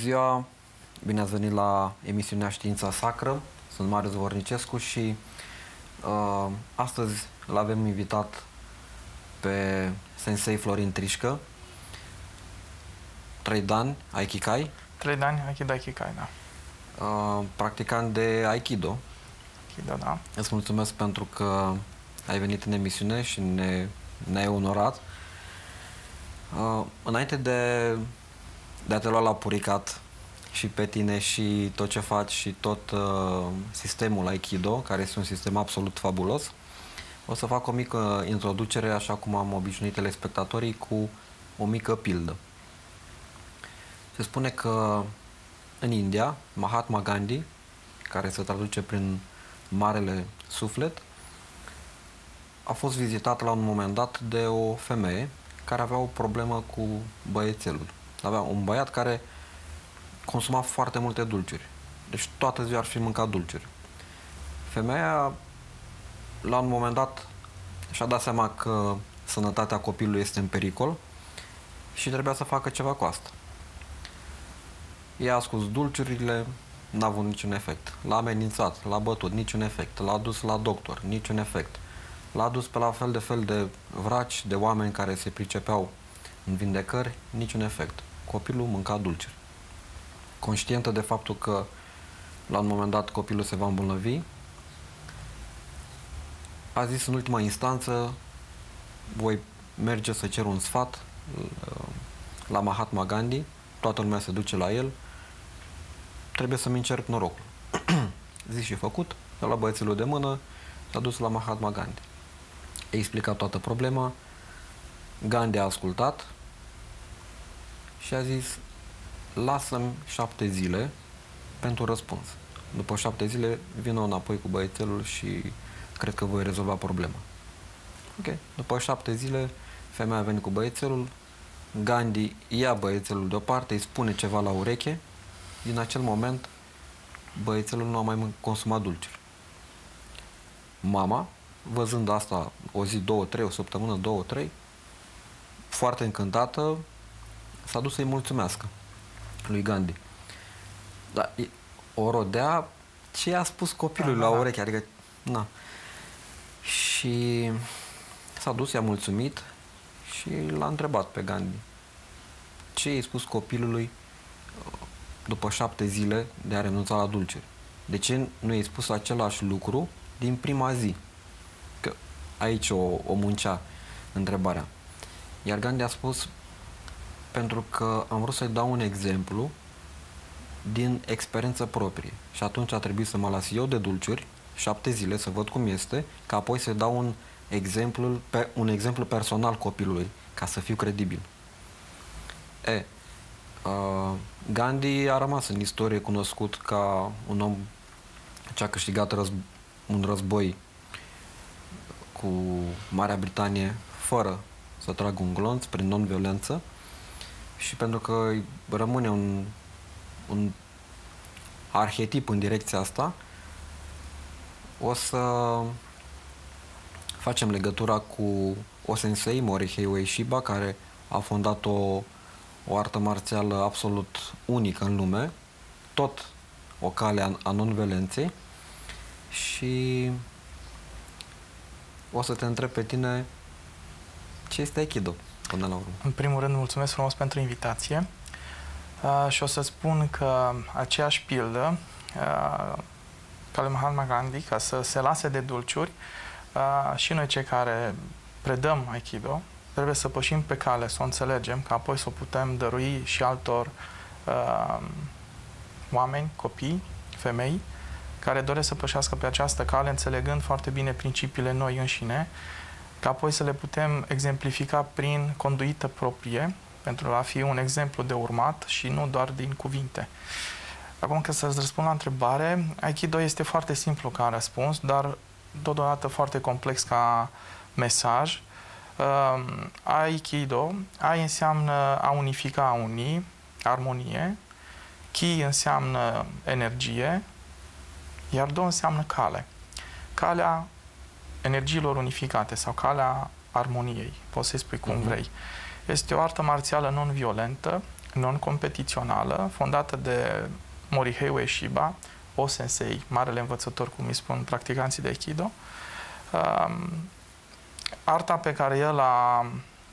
ziua! Bine ați venit la emisiunea Știința Sacră. Sunt Marius Vornicescu și astăzi l-avem invitat pe Sensei Florin Trișcă, 3 dani Aikikai. 3 dani Aikido-Aikikai, da. Practicant de Aikido. Aikido, da. Îți mulțumesc pentru că ai venit în emisiune și ne-ai onorat. Înainte de a te lua la puricat și pe tine și tot ce faci și tot sistemul Aikido, care este un sistem absolut fabulos, o să fac o mică introducere, așa cum am obișnuit telespectatorii, cu o mică pildă. Se spune că în India, Mahatma Gandhi, care se traduce prin Marele Suflet, a fost vizitat la un moment dat de o femeie care avea o problemă cu băiețelul. Avea un băiat care consuma foarte multe dulciuri. Deci toată ziua ar fi mâncat dulciuri. Femeia, la un moment dat, și-a dat seama că sănătatea copilului este în pericol și trebuia să facă ceva cu asta. Ea a scos dulciurile, n-a avut niciun efect. L-a amenințat, l-a bătut, niciun efect. L-a dus la doctor, niciun efect. L-a dus pe la fel de vraci, de oameni care se pricepeau în vindecări, niciun efect. Copilul mânca dulciuri. Conștientă de faptul că la un moment dat copilul se va îmbolnăvi, a zis în ultima instanță: voi merge să cer un sfat la Mahatma Gandhi, toată lumea se duce la el, trebuie să-mi încerc norocul. Zis și făcut, de la băiețelul de mână, s-a dus la Mahatma Gandhi. I-a explicat toată problema, Gandhi a ascultat și a zis: lasă-mi 7 zile pentru răspuns. După 7 zile vină înapoi cu băiețelul și cred că voi rezolva problema. Ok. După 7 zile, femeia a venit cu băiețelul, Gandhi ia băiețelul deoparte, îi spune ceva la ureche. Din acel moment, băiețelul nu a mai consumat dulciuri. Mama, văzând asta o zi, 2, 3, o săptămână, 2, 3, foarte încântată, s-a dus să-i mulțumească lui Gandhi. Dar o rodea ce i-a spus copilului la ureche, adică, na. Și s-a dus, i-a mulțumit și l-a întrebat pe Gandhi: ce i-ai spus copilului după 7 zile de a renunța la dulciuri? De ce nu i-ai spus același lucru din prima zi? Că aici o muncea întrebarea. Iar Gandhi a spus: pentru că am vrut să-i dau un exemplu din experiență proprie. Și atunci a trebuit să mă las eu de dulciuri 7 zile, să văd cum este, ca apoi să-i dau un exemplu personal copilului, ca să fiu credibil. Gandhi a rămas în istorie cunoscut ca un om ce a câștigat un război cu Marea Britanie fără să tragă un glonț, prin non-violență, și pentru că rămâne un arhetip în direcția asta, o să facem legătura cu o sensei, Morihei Ueshiba, care a fondat o artă marțială absolut unică în lume, tot o cale a non-violenței, și o să te întreb pe tine ce este Aikido până la urmă. În primul rând, mulțumesc frumos pentru invitație și o să spun că aceeași pildă ca lui Mahatma Gandhi, ca să se lase de dulciuri, și noi cei care predăm Aikido trebuie să pășim pe cale, să o înțelegem, ca apoi să o putem dărui și altor oameni, copii, femei, care doresc să pășească pe această cale, înțelegând foarte bine principiile noi înșine, ca apoi să le putem exemplifica prin conduită proprie, pentru a fi un exemplu de urmat și nu doar din cuvinte. Acum, că să-ți răspund la întrebare, Aikido este foarte simplu ca răspuns, dar totodată foarte complex ca mesaj. Aikido, Ai înseamnă a unifica, a uni, armonie, Ki înseamnă energie, iar Do înseamnă cale. Calea energiilor unificate sau calea armoniei, poți să-i spui cum vrei. Este o artă marțială non-violentă, non-competițională, fondată de Morihei Ueshiba, o sensei, marele învățător, cum îi spun practicanții de Aikido. Arta pe care el a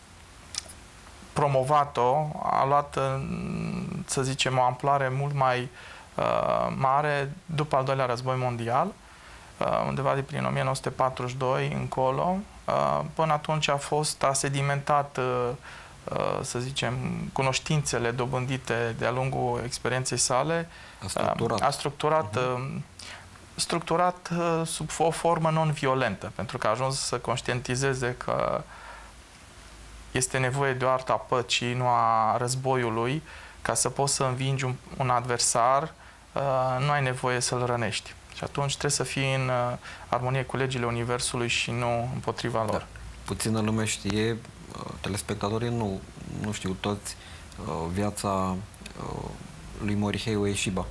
promovat-o a luat, să zicem, o amploare mult mai mare după al doilea război mondial, undeva de prin 1942 încolo. Până atunci a sedimentat, să zicem, cunoștințele dobândite de-a lungul experienței sale. A structurat sub o formă non-violentă, pentru că a ajuns să conștientizeze că este nevoie de o artă a păcii, nu a războiului. Ca să poți să învingi un adversar, nu ai nevoie să-l rănești. Și atunci trebuie să fii în armonie cu legile Universului și nu împotriva lor. Da. Puțină lume știe, telespectatorii nu știu toți viața lui Morihei Ueshiba.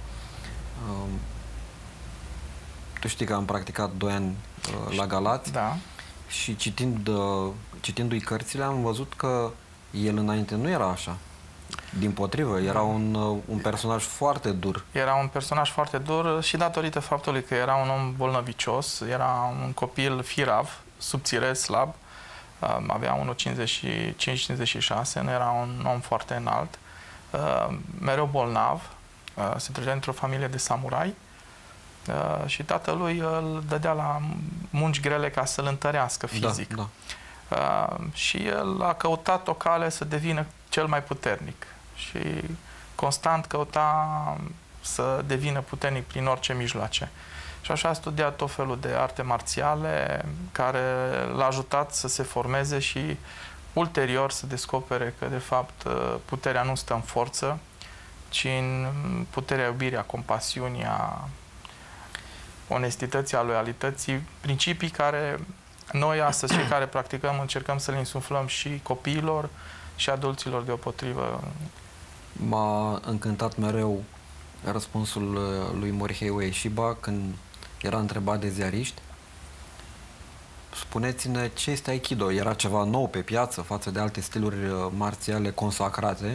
Tu știi că am practicat 2 ani la Galați, da. Și citindu-i cărțile am văzut că el înainte nu era așa. Dimpotrivă, era un personaj foarte dur. Era un personaj foarte dur și datorită faptului că era un om bolnăvicios, era un copil firav, subțire, slab, avea 1,55-56, nu era un om foarte înalt, mereu bolnav, se trăgea într-o familie de samurai și tatălui îl dădea la munci grele ca să-l întărească fizic. Da, da. Și el a căutat o cale să devină cel mai puternic și constant căuta să devină puternic prin orice mijloace. Și așa a studiat tot felul de arte marțiale care l-a ajutat să se formeze și ulterior să descopere că, de fapt, puterea nu stă în forță, ci în puterea iubirii, a compasiunii, a onestității, a loialității, principii care noi, astăzi, cei care practicăm, încercăm să le insuflăm și copiilor și adulților deopotrivă. M-a încântat mereu răspunsul lui Morihei Ueshiba când era întrebat de ziariști. Spuneți-ne ce este Aikido. Era ceva nou pe piață față de alte stiluri marțiale consacrate.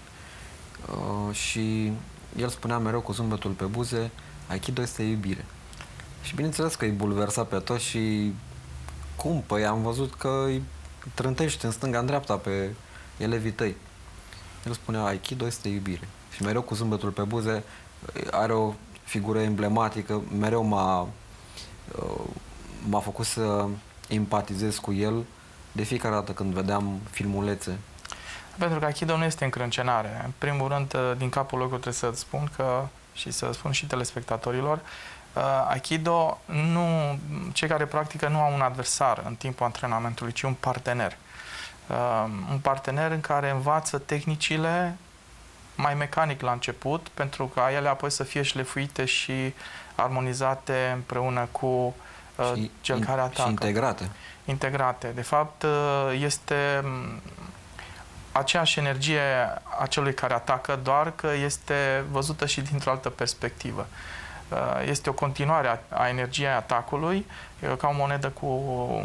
Și el spunea mereu cu zâmbetul pe buze, Aikido este iubire. Și bineînțeles că îi bulversa pe toți și cum? Păi am văzut că îi trântești în stânga, în dreapta pe elevii tăi. El spunea, Aikido este iubire. Și mereu cu zâmbetul pe buze, are o figură emblematică, mereu m-a făcut să empatizez cu el de fiecare dată când vedeam filmulețe. Pentru că Aikido nu este încrâncenare. În primul rând, din capul locului trebuie să-ți spun și să spun și telespectatorilor, Aikido, cei care practică nu au un adversar în timpul antrenamentului, ci un partener. Un partener în care învață tehnicile mai mecanic la început, pentru ca ele apoi să fie șlefuite și armonizate împreună cu cel care atacă. Și integrate. Integrate. De fapt, este aceeași energie a celui care atacă, doar că este văzută și dintr-o altă perspectivă. Este o continuare a energiei atacului, ca o monedă cu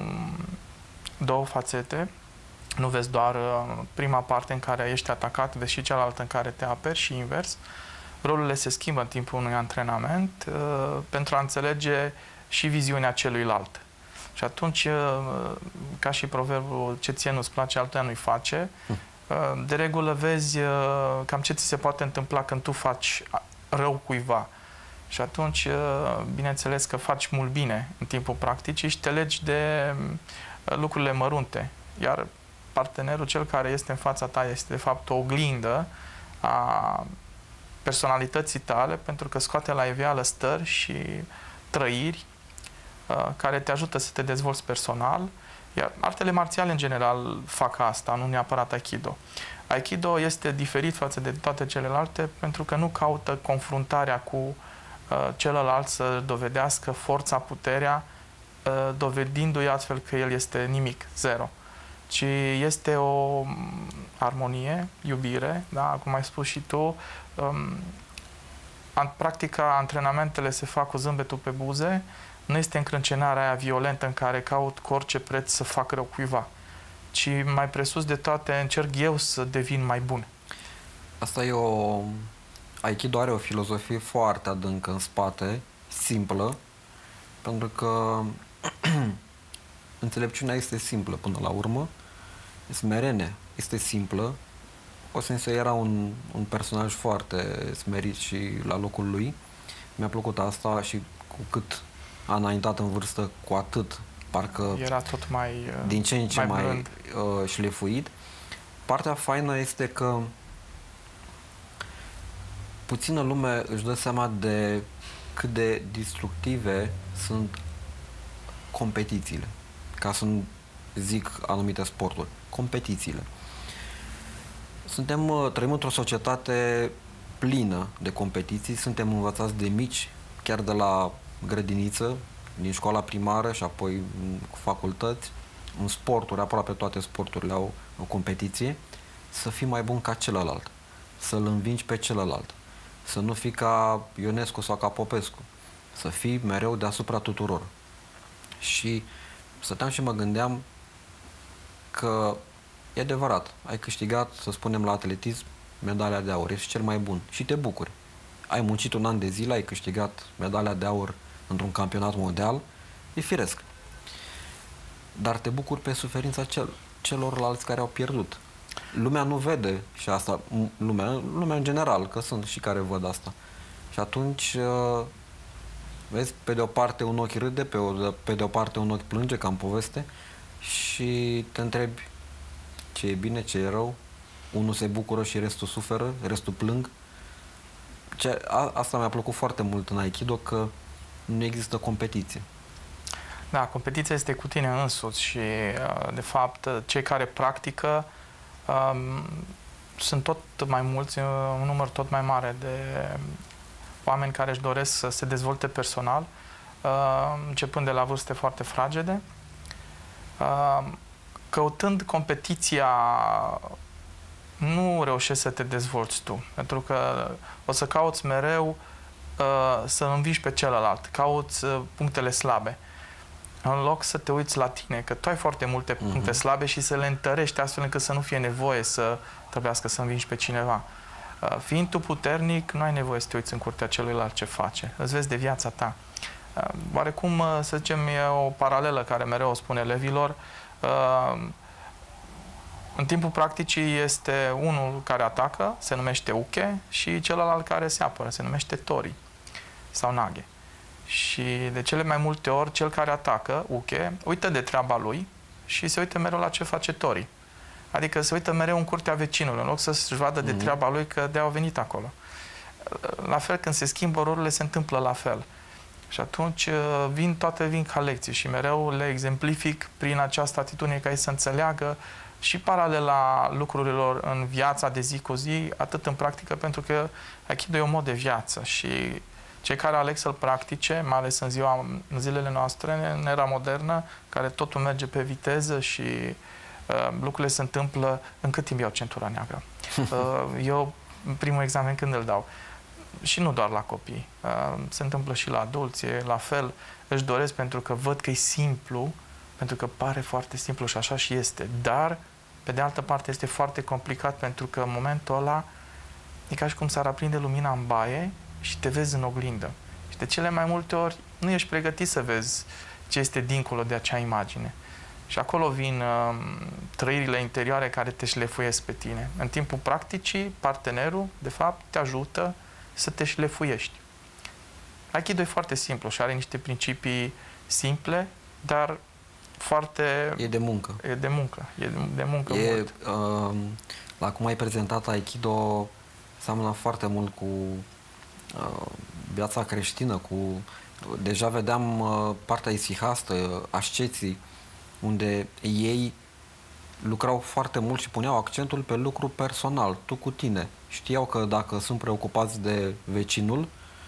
2 fațete. Nu vezi doar prima parte în care ești atacat, vezi și cealaltă în care te aperi și invers. Rolurile se schimbă în timpul unui antrenament pentru a înțelege și viziunea celuilalt. Și atunci, ca și proverbul, ce ție nu-ți place, altuia nu-i face, de regulă vezi cam ce ți se poate întâmpla când tu faci rău cuiva. Și atunci, bineînțeles că faci mult bine în timpul practicii și te legi de lucrurile mărunte. Iar partenerul, cel care este în fața ta, este de fapt o oglindă a personalității tale, pentru că scoate la iveală stări și trăiri care te ajută să te dezvolți personal. Iar artele marțiale în general fac asta, nu neapărat Aikido. Aikido este diferit față de toate celelalte pentru că nu caută confruntarea cu celălalt să dovedească forța, puterea, dovedindu-i astfel că el este nimic, zero. Ci este o armonie, iubire, da? Cum ai spus și tu, practica, antrenamentele se fac cu zâmbetul pe buze, nu este încrâncenarea aia violentă în care caut cu orice preț să fac rău cuiva, ci mai presus de toate încerc eu să devin mai bun. Asta e o... Aikido are o filozofie foarte adâncă în spate, simplă, pentru că înțelepciunea este simplă până la urmă, smerenia este simplă. O Sensei era un personaj foarte smerit și la locul lui. Mi-a plăcut asta și cu cât a înaintat în vârstă, cu atât parcă era tot mai din ce în ce mai blând. șlefuit. Partea faină este că puțină lume își dă seama de cât de destructive sunt competițiile, ca să nu zic anumite sporturi, competițiile. Trăim într-o societate plină de competiții, suntem învățați de mici, chiar de la grădiniță, din școala primară și apoi cu facultăți, în sporturi, aproape toate sporturile au o competiție, să fii mai bun ca celălalt, să-l învingi pe celălalt, să nu fii ca Ionescu sau ca Popescu, să fii mereu deasupra tuturor. Și stăteam și mă gândeam că e adevărat, ai câștigat, să spunem, la atletism medalia de aur, ești cel mai bun și te bucuri. Ai muncit un an de zile, ai câștigat medalia de aur într-un campionat mondial, e firesc. Dar te bucuri pe suferința celorlalți care au pierdut. Lumea nu vede și asta, lumea în general, că sunt și care văd asta. Și atunci, vezi, pe de o parte un ochi râde, pe de o parte un ochi plânge, ca în poveste, și te întrebi ce e bine, ce e rău. Unul se bucură și restul suferă, restul plâng. Asta mi-a plăcut foarte mult în Aikido, că nu există competiție. Da, competiția este cu tine însuți și, de fapt, cei care practică sunt tot mai mulți, un număr tot mai mare de oameni care își doresc să se dezvolte personal, începând de la vârste foarte fragede, căutând competiția, nu reușești să te dezvolți tu, pentru că o să cauți mereu să învingi pe celălalt, cauți punctele slabe, în loc să te uiți la tine, că tu ai foarte multe puncte slabe și să le întărești astfel încât să nu fie nevoie să trebuiască să învingi pe cineva. Fiind tu puternic, nu ai nevoie să te uiți în curtea celuilalt ce face, îți vezi de viața ta. Oarecum, să zicem, e o paralelă care mereu o spune elevilor. În timpul practicii este unul care atacă, se numește uke, și celălalt care se apără, se numește tori sau nage. Și de cele mai multe ori, cel care atacă, uke, uită de treaba lui și se uită mereu la ce face tori. Adică se uită mereu în curtea vecinului, în loc să-și vadă de treaba lui că de-au venit acolo. La fel, când se schimbă rolurile, se întâmplă la fel. Și atunci toate vin ca lecții și mereu le exemplific prin această atitudine ca ei să înțeleagă și paralela lucrurilor în viața de zi cu zi, atât în practică, pentru că Aikido e un mod de viață și cei care aleg să-l practice, mai ales în zilele noastre, în era modernă, care totul merge pe viteză și lucrurile se întâmplă în cât timp iau centura neagră. Eu, primul examen, când îl dau? Și nu doar la copii. Se întâmplă și la adulți, la fel. Își doresc pentru că văd că e simplu, pentru că pare foarte simplu și așa și este. Dar, pe de altă parte, este foarte complicat pentru că în momentul ăla e ca și cum s-ar aprinde lumina în baie și te vezi în oglindă. Și de cele mai multe ori nu ești pregătit să vezi ce este dincolo de acea imagine. Și acolo vin trăirile interioare care te șlefuiesc pe tine. În timpul practicii, partenerul, de fapt, te ajută să te șlefuiești. Aikido e foarte simplu și are niște principii simple, dar foarte... E de muncă. E de muncă. E de muncă mult. La cum ai prezentat Aikido, seamănă foarte mult cu viața creștină, deja vedeam partea isihastă, asceții, unde ei lucrau foarte mult și puneau accentul pe lucru personal, tu cu tine. Știau că dacă sunt preocupați de vecinul...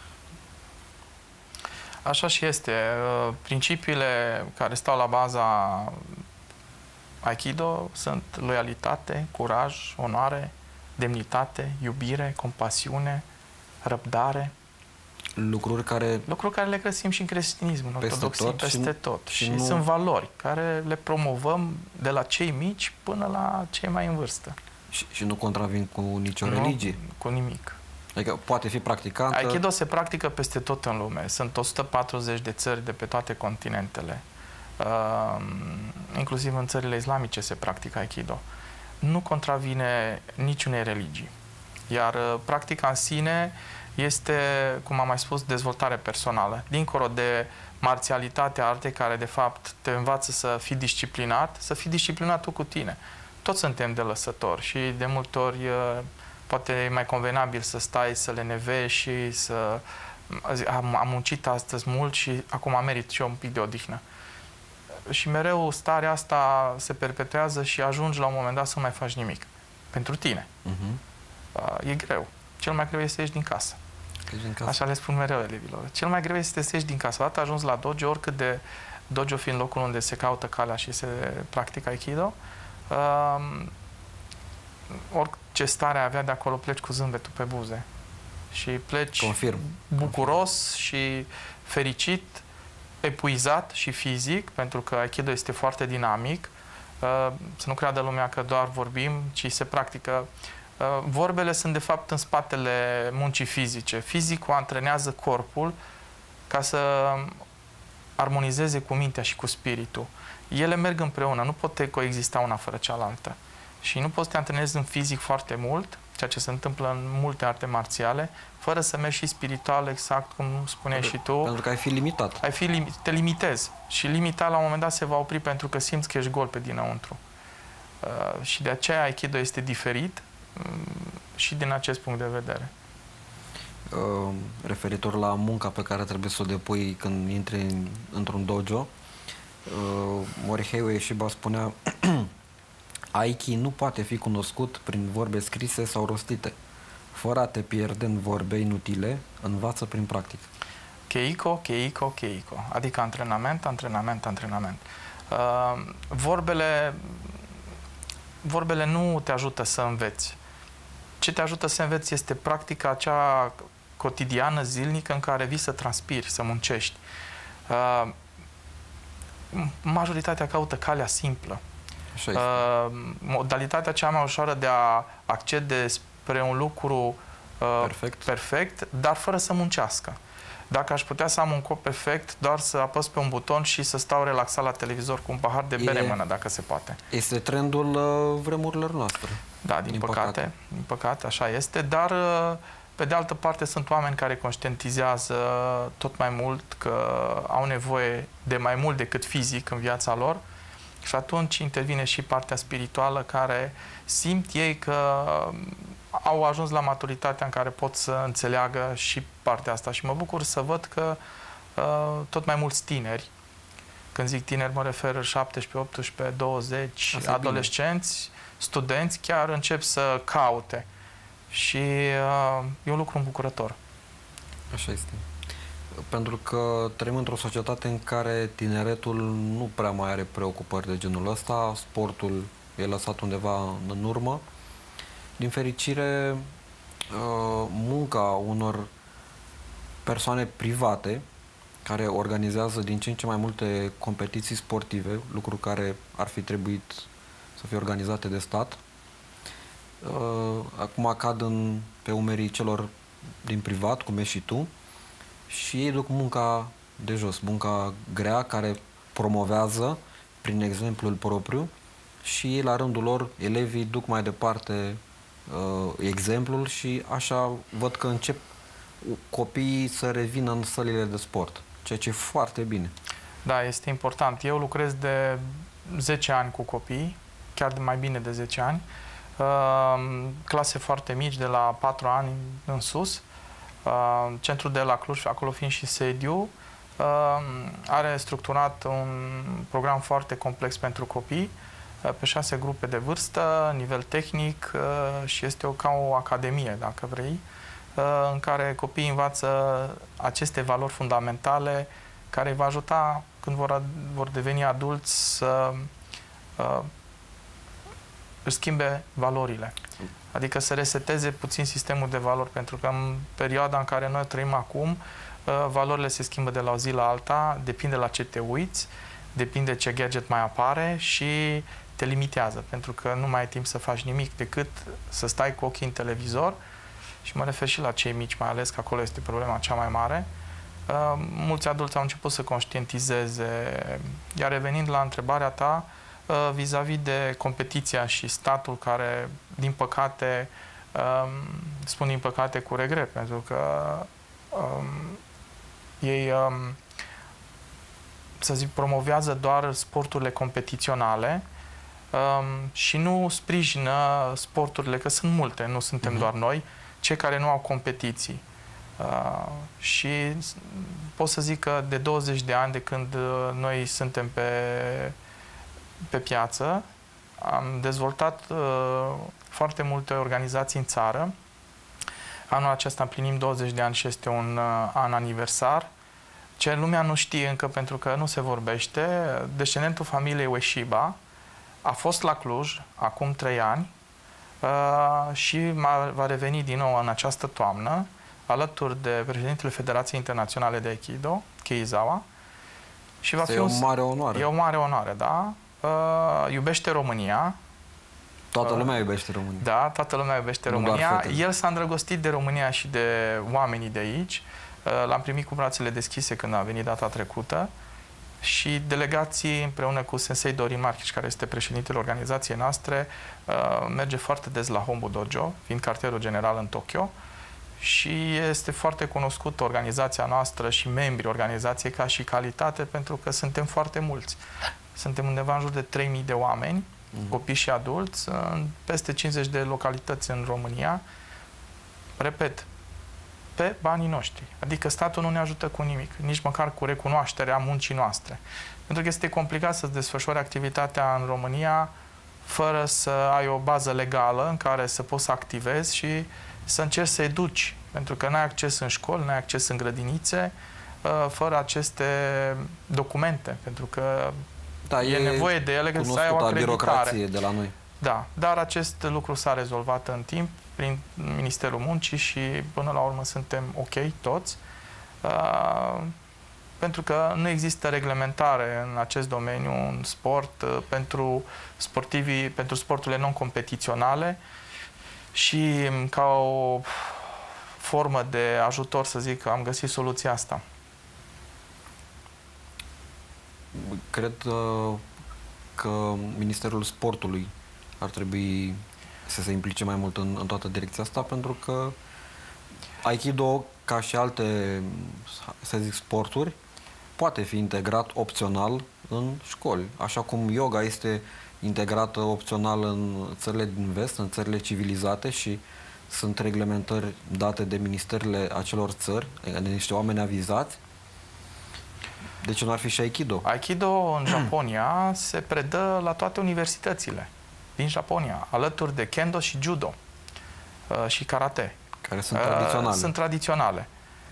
Așa și este. Principiile care stau la baza Aikido sunt loialitate, curaj, onoare, demnitate, iubire, compasiune, răbdare. Lucruri care le găsim și în creștinism, în ortodoxie, peste tot. Și sunt valori care le promovăm de la cei mici până la cei mai în vârstă. Și nu contravin cu nicio religie? Cu nimic. Adică poate fi practicantă... Aikido se practică peste tot în lume. Sunt 140 de țări de pe toate continentele. Inclusiv în țările islamice se practică Aikido. Nu contravine niciunei religii. Iar practica în sine este, cum am mai spus, dezvoltare personală. Dincolo de marțialitatea artei, care de fapt te învață să fii disciplinat, să fii disciplinat tu cu tine. Toți suntem de lăsători și de multe ori poate e mai convenabil să stai, să le nevești și să... Am muncit astăzi mult și acum merit și eu un pic de odihnă. Și mereu starea asta se perpetuează și ajungi la un moment dat să nu mai faci nimic. Pentru tine. E greu. Cel mai greu este să ieși din casă. Așa le spun mereu elevilor. Cel mai greu este să ieși din casă. Odată ajuns la dojo, oricât de dojo fiind locul unde se caută calea și se practică Aikido, orice stare avea de acolo, pleci cu zâmbetul pe buze. Și pleci bucuros și fericit, epuizat și fizic, pentru că Aikido este foarte dinamic. Să nu creadă lumea că doar vorbim, ci se practică. Vorbele sunt de fapt în spatele muncii fizice. Fizicul antrenează corpul ca să armonizeze cu mintea și cu spiritul. Ele merg împreună, nu pot coexista una fără cealaltă. Și nu poți să te antrenezi în fizic foarte mult, ceea ce se întâmplă în multe arte marțiale, fără să mergi și spiritual, exact cum spuneai și tu. Pentru că ai fi limitat. Te limitezi. Și limita la un moment dat se va opri pentru că simți că ești gol pe dinăuntru. Și de aceea Aikido este diferit și din acest punct de vedere. Referitor la munca pe care trebuie să o depui când intri într-un dojo, Morihei Ueshiba spunea Aiki nu poate fi cunoscut prin vorbe scrise sau rostite. Fără a te pierde în vorbe inutile, învață prin practică. Keiko, keiko, keiko. Adică antrenament, antrenament, antrenament. Vorbele nu te ajută să înveți. Ce te ajută să înveți este practica acea cotidiană, zilnică, în care vii să transpiri, să muncești. Majoritatea caută calea simplă. Modalitatea cea mai ușoară de a accede spre un lucru perfect, dar fără să muncească. Dacă aș putea să am un corp perfect, doar să apăs pe un buton și să stau relaxat la televizor cu un pahar de bere în mână, dacă se poate. Este trendul vremurilor noastre. Da, din păcate, așa este, dar pe de altă parte sunt oameni care conștientizează tot mai mult că au nevoie de mai mult decât fizic în viața lor și atunci intervine și partea spirituală, care simt ei că au ajuns la maturitatea în care pot să înțeleagă și partea asta. Și mă bucur să văd că tot mai mulți tineri, când zic tineri mă refer 17, 18, 20, adolescenți, studenți, chiar încep să caute. Și e un lucru îmbucurător. Așa este. Pentru că trăim într-o societate în care tineretul nu prea mai are preocupări de genul ăsta, sportul e lăsat undeva în urmă. Din fericire, munca unor persoane private care organizează din ce în ce mai multe competiții sportive, lucruri care ar fi trebuit să fie organizate de stat, acum cad pe umerii celor din privat, cum ești și tu, și ei duc munca de jos, munca grea, care promovează prin exemplul propriu, și ei, la rândul lor, elevii duc mai departe exemplul și așa văd că încep copiii să revină în sălile de sport, ceea ce e foarte bine. Da, este important. Eu lucrez de 10 ani cu copii, chiar de mai bine de 10 ani, clase foarte mici, de la 4 ani în sus. Centrul de la Cluj, acolo fiind și sediu, are structurat un program foarte complex pentru copii, pe 6 grupe de vârstă, nivel tehnic, și este ca o academie, dacă vrei, în care copiii învață aceste valori fundamentale care îi va ajuta când vor deveni adulți să își schimbe valorile. Adică să reseteze puțin sistemul de valori, pentru că în perioada în care noi trăim acum, valorile se schimbă de la o zi la alta, depinde la ce te uiți, depinde ce gadget mai apare și te limitează, pentru că nu mai ai timp să faci nimic decât să stai cu ochii în televizor, și mă refer și la cei mici, mai ales că acolo este problema cea mai mare. Mulți adulți au început să conștientizeze, iar revenind la întrebarea ta, vis-a-vis de competiția și statul care, din păcate, spun din păcate cu regret, pentru că ei, să zic, promovează doar sporturile competiționale și nu sprijină sporturile, că sunt multe, nu suntem doar noi, cei care nu au competiții. Și pot să zic că de 20 de ani de când noi suntem pe piață, am dezvoltat foarte multe organizații în țară. Anul acesta împlinim 20 de ani și este un an aniversar. Ce lumea nu știe încă, pentru că nu se vorbește, descendentul familiei Ueshiba a fost la Cluj acum 3 ani și va reveni din nou în această toamnă, alături de președintele Federației Internaționale de Aikido, Keizawa. Și va fi o mare onoare. E o mare onoare, da. Iubește România. Toată lumea iubește România. Da, toată lumea iubește România. El s-a îndrăgostit de România și de oamenii de aici. L-am primit cu brațele deschise când a venit data trecută. Și delegații împreună cu Sensei Dorin Marchici, care este președintele organizației noastre, merge foarte des la Hombu Dojo, fiind cartierul general în Tokyo. Și este foarte cunoscută organizația noastră și membrii organizației ca și calitate, pentru că suntem foarte mulți. Suntem undeva în jur de 3000 de oameni, copii și adulți, în peste 50 de localități în România. Repet, pe banii noștri. Adică statul nu ne ajută cu nimic, nici măcar cu recunoașterea muncii noastre. Pentru că este complicat să-ți desfășori activitatea în România fără să ai o bază legală în care să poți să activezi și să încerci să educi. Pentru că n-ai acces în școli, n-ai acces în grădinițe, fără aceste documente. Pentru că e nevoie de ele, că să ai o acreditare. De la noi. Da, dar acest lucru s-a rezolvat în timp prin Ministerul Muncii și până la urmă suntem ok toți, pentru că nu există reglementare în acest domeniu, în sport, pentru sporturile non-competiționale, și ca o formă de ajutor, să zic, am găsit soluția asta. Cred că Ministerul Sportului ar trebui să se implice mai mult în toată direcția asta, pentru că Aikido, ca și alte, să zic, sporturi, poate fi integrat opțional în școli. Așa cum yoga este integrată opțional în țările din vest, în țările civilizate, și sunt reglementări date de ministerele acelor țări, de niște oameni avizați. De ce nu ar fi și Aikido? Aikido în Japonia se predă la toate universitățile din Japonia, alături de Kendo și Judo și Karate. Care sunt tradiționale. Sunt tradiționale.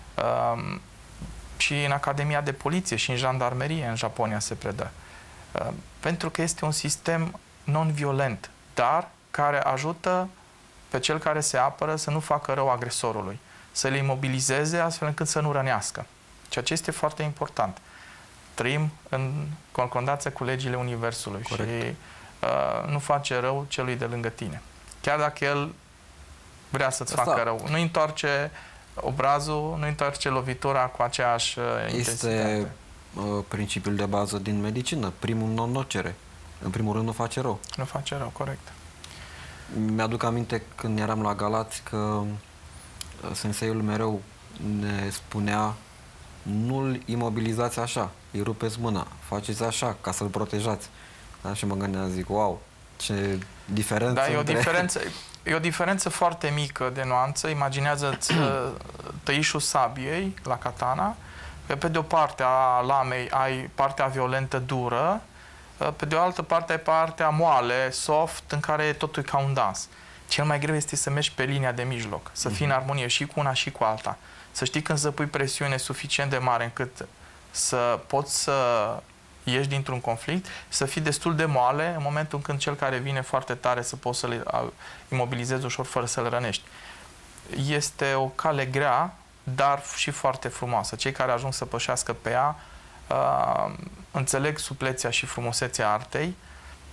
Și în Academia de Poliție și în Jandarmerie în Japonia se predă. Pentru că este un sistem non-violent, dar care ajută pe cel care se apără să nu facă rău agresorului, să le imobilizeze astfel încât să nu rănească. Ceea ce este foarte important. Trăim în concordanță cu legile Universului. Corect. Și nu face rău celui de lângă tine. Chiar dacă el vrea să-ți facă rău. Nu întoarce obrazul, nu întoarce lovitura cu aceeași intensitate. Este principiul de bază din medicină. Primul non-nocere. În primul rând nu face rău. Nu face rău, corect. Mi-aduc aminte când eram la Galați că senseiul mereu ne spunea: nu-l imobilizați așa, îi rupeți mâna, faceți așa ca să-l protejați. Da? Și mă gândeam, zic, wow, ce diferență. Da, e o diferență foarte mică de nuanță. Imaginează-ți tăișul sabiei la katana, că pe de o parte a lamei ai partea violentă, dură, pe de o altă parte ai partea moale, soft, în care totul e ca un dans. Cel mai greu este să mergi pe linia de mijloc, să fii în armonie și cu una și cu alta. Să știi când să pui presiune suficient de mare încât să poți să ieși dintr-un conflict, să fii destul de moale în momentul când cel care vine foarte tare să poți să-l imobilizezi ușor fără să-l rănești. Este o cale grea, dar și foarte frumoasă. Cei care ajung să pășească pe ea înțeleg suplețea și frumusețea artei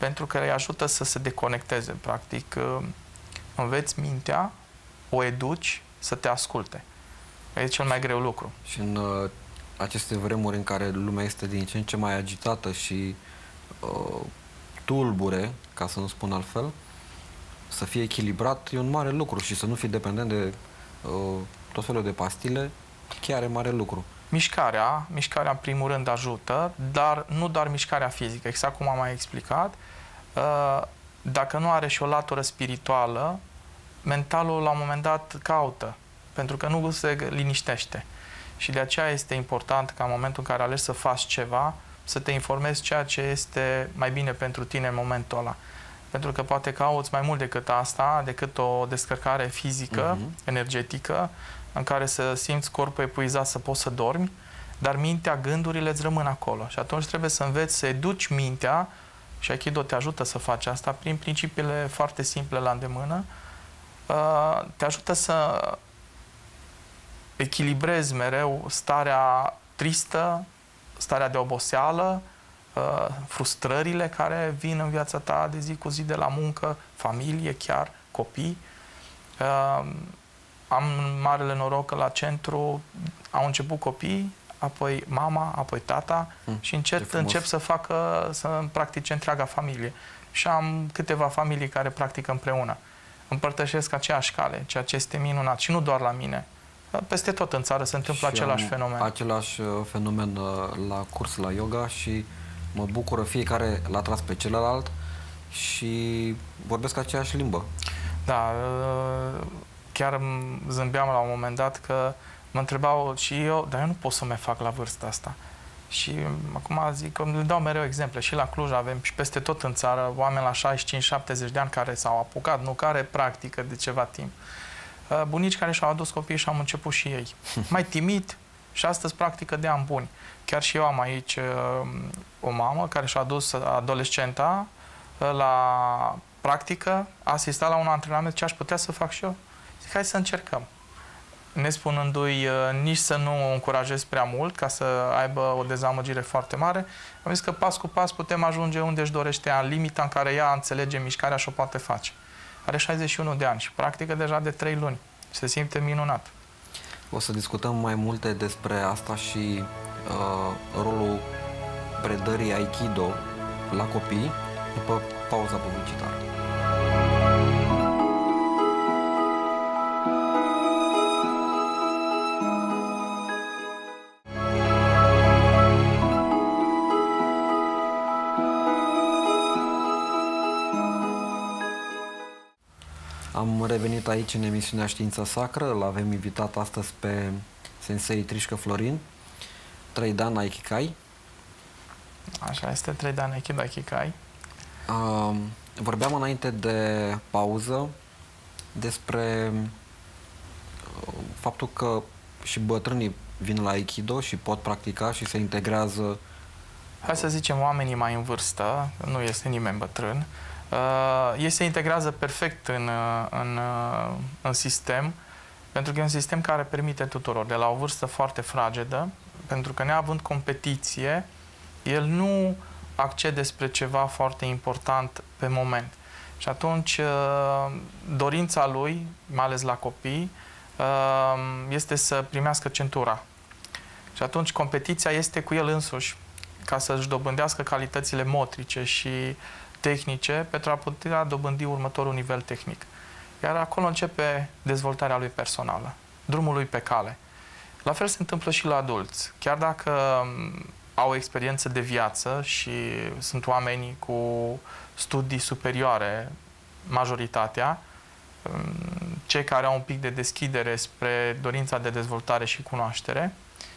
pentru că îi ajută să se deconecteze. Practic, înveți mintea, o educi să te asculte. E cel mai greu lucru. Și în aceste vremuri în care lumea este din ce în ce mai agitată și tulbure, ca să nu spun altfel, să fie echilibrat e un mare lucru și să nu fii dependent de tot felul de pastile, chiar e mare lucru. Mișcarea în primul rând ajută, dar nu doar mișcarea fizică, exact cum am mai explicat. Dacă nu are și o latură spirituală, mentalul la un moment dat caută, pentru că nu se liniștește. Și de aceea este important ca în momentul în care alegi să faci ceva, să te informezi ceea ce este mai bine pentru tine în momentul ăla. Pentru că poate cauți mai mult decât asta, decât o descărcare fizică, energetică, în care să simți corpul epuizat, să poți să dormi, dar mintea, gândurile îți rămân acolo. Și atunci trebuie să înveți să educi mintea, și Aikido te ajută să faci asta prin principiile foarte simple la îndemână, te ajută să echilibrezi mereu starea tristă, starea de oboseală, frustrările care vin în viața ta de zi cu zi, de la muncă, familie chiar, copii. Am marele noroc că la centru au început copii, apoi mama, apoi tata și încep să practice întreaga familie. Și am câteva familii care practică împreună. Împărtășesc aceeași cale, ceea ce este minunat. Și nu doar la mine. Peste tot în țară se întâmplă același fenomen. Același fenomen la curs la yoga și mă bucură, fiecare l-a tras pe celălalt și vorbesc aceeași limbă. Da, chiar zâmbeam la un moment dat că mă întrebau și eu, dar eu nu pot să mai fac la vârsta asta. Și acum zic că le dau mereu exemple. Și la Cluj avem și peste tot în țară oameni la 65-70 de ani care s-au apucat, nu care practică de ceva timp. Bunici care și-au adus copiii și am început și ei. Mai timid și astăzi practică de ani buni. Chiar și eu am aici o mamă care și-a adus adolescenta la practică, a asistat la un antrenament, ce aș putea să fac și eu. Zic, hai să încercăm. Nespunându-i nici să nu încurajez prea mult ca să aibă o dezamăgire foarte mare, am zis că pas cu pas putem ajunge unde își dorește ea, în limita în care ea înțelege mișcarea și o poate face. Are 61 de ani și practică deja de 3 luni. Se simte minunat. O să discutăm mai multe despre asta și rolul predării Aikido la copii după pauza publicitară. Am revenit aici în emisiunea Știința Sacră. L-avem invitat astăzi pe sensei Trișcă Florin, 3 dan Aikikai. Așa este, 3 dan Aikido Aikikai. Vorbeam înainte de pauză despre faptul că și bătrânii vin la Aikido și pot practica și se integrează. Hai să zicem oamenii mai în vârstă, nu este nimeni bătrân, ei se integrează perfect în sistem, pentru că e un sistem care permite tuturor, de la o vârstă foarte fragedă, pentru că neavând competiție, el nu accede spre ceva foarte important pe moment. Și atunci dorința lui, mai ales la copii, este să primească centura. Și atunci competiția este cu el însuși, ca să-și dobândească calitățile motrice și tehnice pentru a putea dobândi următorul nivel tehnic. Iar acolo începe dezvoltarea lui personală, drumul lui pe cale. La fel se întâmplă și la adulți. Chiar dacă au o experiență de viață și sunt oameni cu studii superioare, majoritatea, cei care au un pic de deschidere spre dorința de dezvoltare și cunoaștere,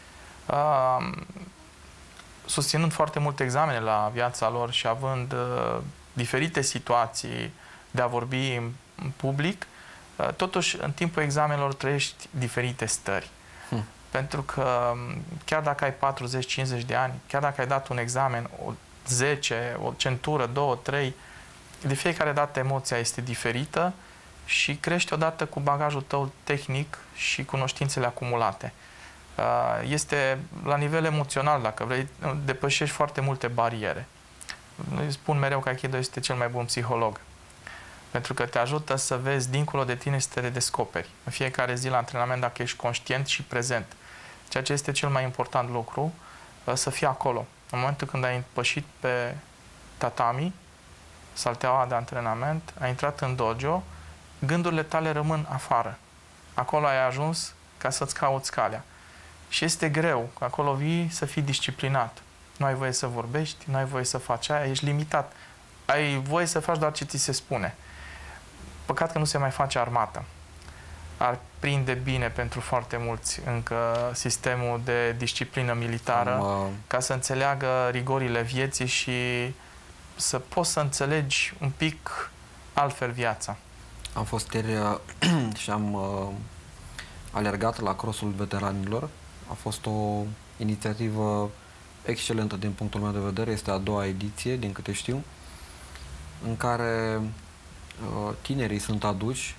susținând foarte multe examene la viața lor și având diferite situații de a vorbi în public, totuși în timpul examenelor trăiești diferite stări. Pentru că chiar dacă ai 40-50 de ani, chiar dacă ai dat un examen, o 10, o centură, 2, 3, de fiecare dată emoția este diferită și crești odată cu bagajul tău tehnic și cunoștințele acumulate. Este la nivel emoțional, dacă vrei, depășești foarte multe bariere. îi spun mereu că Aikido este cel mai bun psiholog. Pentru că te ajută să vezi dincolo de tine și să te redescoperi. În fiecare zi la antrenament, dacă ești conștient și prezent. Ceea ce este cel mai important lucru, să fii acolo. În momentul când ai pășit pe tatami, salteaua de antrenament, ai intrat în dojo, gândurile tale rămân afară. Acolo ai ajuns ca să-ți cauți calea. Și este greu, că acolo vii să fii disciplinat. Nu ai voie să vorbești, nu ai voie să faci aia, ești limitat. Ai voie să faci doar ce ți se spune. Păcat că nu se mai face armată. Ar prinde bine pentru foarte mulți încă sistemul de disciplină militară, ca să înțeleagă rigorile vieții și să poți să înțelegi un pic altfel viața. Am fost ieri și am alergat la crossul veteranilor. A fost o inițiativă excelentă din punctul meu de vedere. Este a doua ediție, din câte știu, în care tinerii sunt aduși.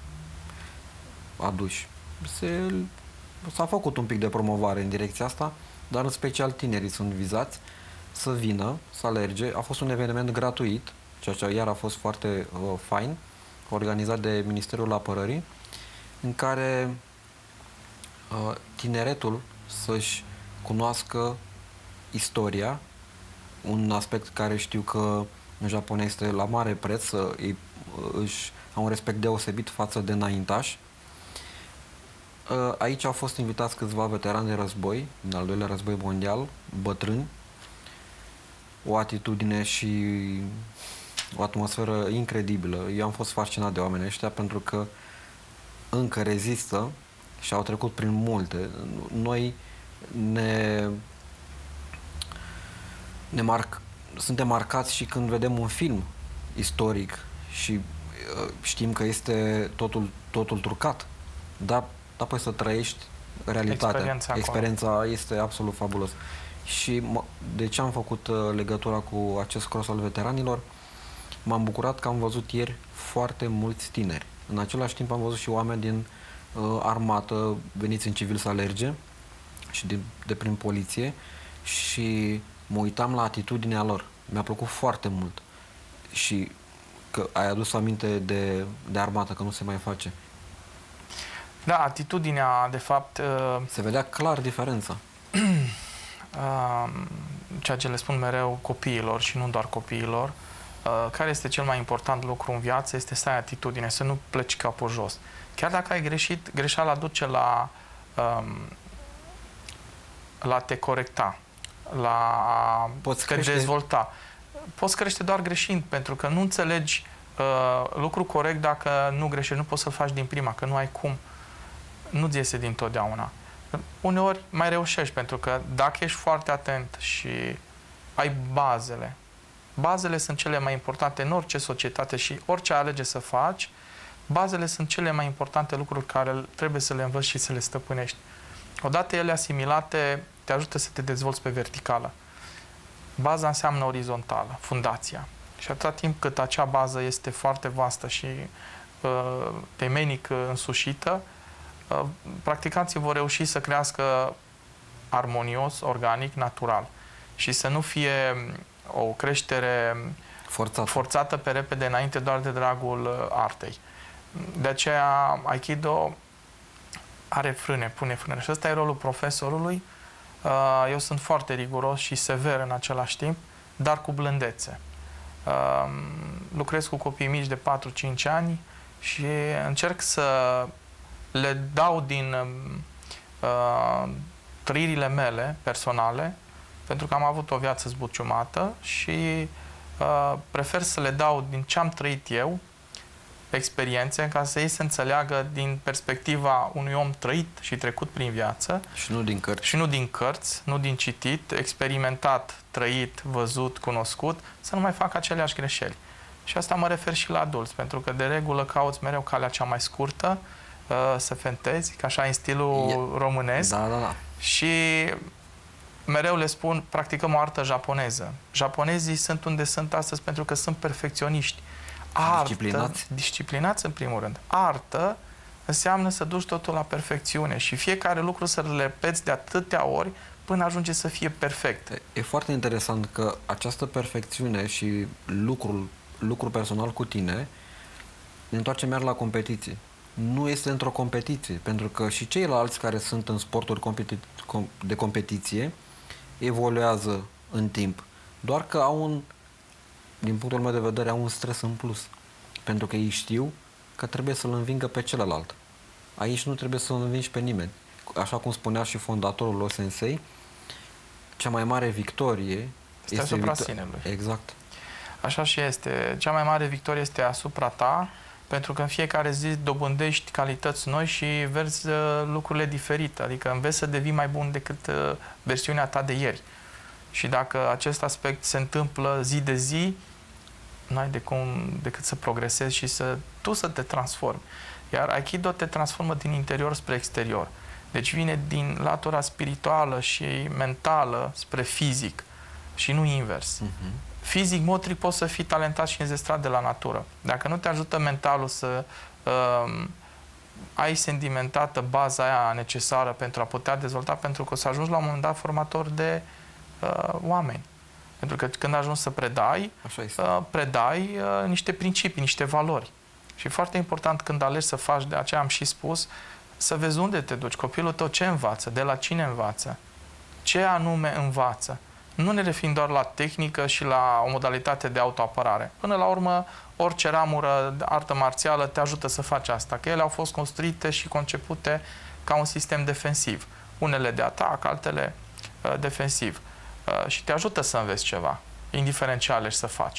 S-a făcut un pic de promovare în direcția asta, dar în special tinerii sunt vizați să vină, să alerge. A fost un eveniment gratuit, ceea ce iar a fost foarte fain, organizat de Ministerul Apărării, în care tineretul să-și cunoască istoria, un aspect care știu că în Japonia este la mare preț, își au un respect deosebit față de înaintași. Aici au fost invitați câțiva veterani de război, din al doilea război mondial, bătrâni, o atitudine și o atmosferă incredibilă. Eu am fost fascinat de oamenii ăștia pentru că încă rezistă și au trecut prin multe. Noi suntem marcați și când vedem un film istoric și știm că este totul trucat, dar apoi să trăiești realitatea. Experiența este absolut fabulos. Și de ce am făcut legătura cu acest cross al veteranilor? M-am bucurat că am văzut ieri foarte mulți tineri. În același timp am văzut și oameni din armată veniți în civil să alerge și de prin poliție și mă uitam la atitudinea lor. Mi-a plăcut foarte mult. Și că ai adus aminte de armată, că nu se mai face. Da, atitudinea, de fapt... Se vedea clar diferența. Ceea ce le spun mereu copiilor și nu doar copiilor, care este cel mai important lucru în viață, este să ai atitudine, să nu pleci capul jos. Chiar dacă ai greșit, greșeala duce la te corecta, la te dezvolta. Poți crește doar greșind, pentru că nu înțelegi lucru corect dacă nu greșești, nu poți să-l faci din prima, că nu ai cum. Nu-ți iese dintotdeauna. Uneori mai reușești, pentru că dacă ești foarte atent și ai bazele, bazele sunt cele mai importante în orice societate și orice alege să faci, bazele sunt cele mai importante lucruri care trebuie să le învăți și să le stăpânești. Odată ele asimilate, te ajută să te dezvolți pe verticală. Baza înseamnă orizontală, fundația. Și atâta timp cât acea bază este foarte vastă și temeinic însușită, practicanții vor reuși să crească armonios, organic, natural și să nu fie o creștere forțată pe repede înainte doar de dragul artei. De aceea Aikido are frâne, pune frâne. Și ăsta e rolul profesorului. Eu sunt foarte riguros și sever în același timp, dar cu blândețe. Lucrez cu copii mici de 4-5 ani și încerc să le dau din trăirile mele personale, pentru că am avut o viață zbuciumată și prefer să le dau din ce am trăit eu, experiențe, ca să ei să înțeleagă din perspectiva unui om trăit și trecut prin viață. Și nu din cărți. Și nu din cărți, nu din citit, experimentat, trăit, văzut, cunoscut, să nu mai facă aceleași greșeli. Și asta mă refer și la adulți, pentru că de regulă cauți mereu calea cea mai scurtă, să fentezi, ca așa în stilul românesc. Da. Și mereu le spun, practicăm o artă japoneză. Japonezii sunt unde sunt astăzi pentru că sunt perfecționiști. Artă, disciplinați în primul rând. Artă înseamnă să duci totul la perfecțiune și fiecare lucru să le repeți de atâtea ori până ajunge să fie perfect. E foarte interesant că această perfecțiune și lucrul personal cu tine ne întoarcem iar la competiție. Nu este într-o competiție, pentru că și ceilalți care sunt în sporturi de competiție evoluează în timp. Doar că din punctul meu de vedere, au un stres în plus. Pentru că ei știu că trebuie să-l învingă pe celălalt. Aici nu trebuie să-l învingi pe nimeni. Așa cum spunea și fondatorul lui Sensei, cea mai mare victorie este asupra sinelui. Exact. Așa și este. Cea mai mare victorie este asupra ta, pentru că în fiecare zi dobândești calități noi și vezi lucrurile diferite. Adică înveți să devii mai bun decât versiunea ta de ieri. Și dacă acest aspect se întâmplă zi de zi, n-ai decât să progresezi și tu să te transformi. Iar Aikido te transformă din interior spre exterior. Deci vine din latura spirituală și mentală spre fizic și nu invers. Fizic, motric, poți să fii talentat și înzestrat de la natură. Dacă nu te ajută mentalul să ai sedimentată baza aia necesară pentru a putea dezvolta, pentru că o să ajungi la un moment dat formator de oameni. Pentru că când ajungi să predai niște principii, niște valori. Și e foarte important când alegi să faci, de aceea am și spus, să vezi unde te duci. Copilul tău ce învață? De la cine învață? Ce anume învață? Nu ne referim doar la tehnică și la o modalitate de autoapărare. Până la urmă, orice ramură de artă marțială te ajută să faci asta, că ele au fost construite și concepute ca un sistem defensiv. Unele de atac, altele defensiv. Și te ajută să înveți ceva, indiferent ce alegi să faci.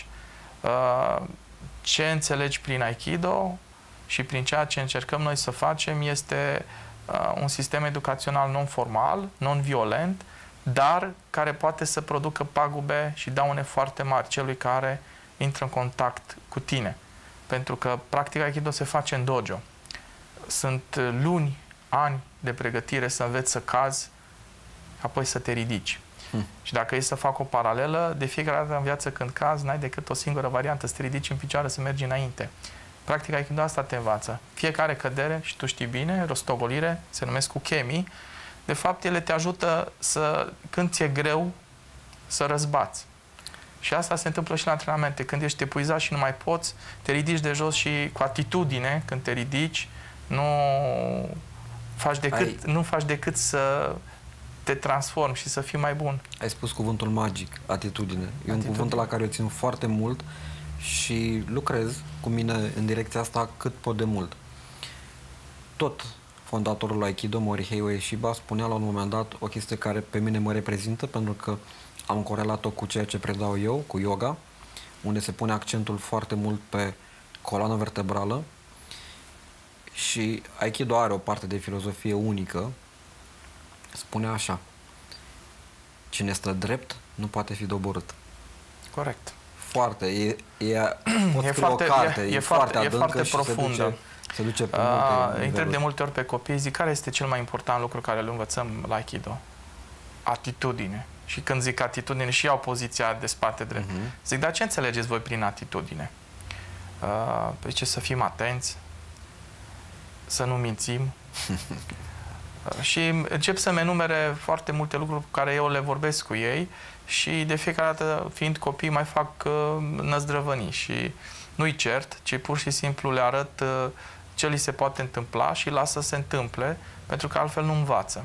Ce înțelegi prin Aikido și prin ceea ce încercăm noi să facem este un sistem educațional non-formal, non-violent, dar care poate să producă pagube și daune foarte mari celui care intră în contact cu tine. Pentru că practica Aikido se face în dojo. Sunt luni, ani de pregătire să înveți să cazi, apoi să te ridici. Și dacă e să fac o paralelă, de fiecare dată în viață când cazi, n-ai decât o singură variantă, să te ridici în picioare, să mergi înainte. Practica Aikido asta te învață. Fiecare cădere, și tu știi bine, rostogolire, se numesc ukemi, de fapt ele te ajută când ți-e greu, să răzbați. Și asta se întâmplă și la antrenamente. Când ești epuizat și nu mai poți, te ridici de jos și cu atitudine, când te ridici, nu faci decât să te transformi și să fii mai bun. Ai spus cuvântul magic, atitudine. E un cuvânt la care eu țin foarte mult și lucrez cu mine în direcția asta cât pot de mult. Tot fondatorul Aikido, Morihei Ueshiba, spunea la un moment dat o chestie care pe mine mă reprezintă, pentru că am corelat-o cu ceea ce predau eu, cu yoga, unde se pune accentul foarte mult pe coloană vertebrală și Aikido are o parte de filozofie unică. Spune așa: cine stă drept nu poate fi doborât. Corect. Foarte. E foarte adâncă și profundă. Se duce pe multe. Îi întreb de multe ori pe copii, zic, care este cel mai important lucru care îl învățăm la Aikido? Atitudine. Și când zic atitudine, și iau poziția de spate drept. Zic, dar ce înțelegeți voi prin atitudine? Păi ce, să fim atenți, să nu mințim. Și încep să-mi enumere foarte multe lucruri pe care eu le vorbesc cu ei și de fiecare dată, fiind copii, mai fac năzdrăvănii și nu-i cert, ci pur și simplu le arăt ce li se poate întâmpla și lasă să se întâmple, pentru că altfel nu învață.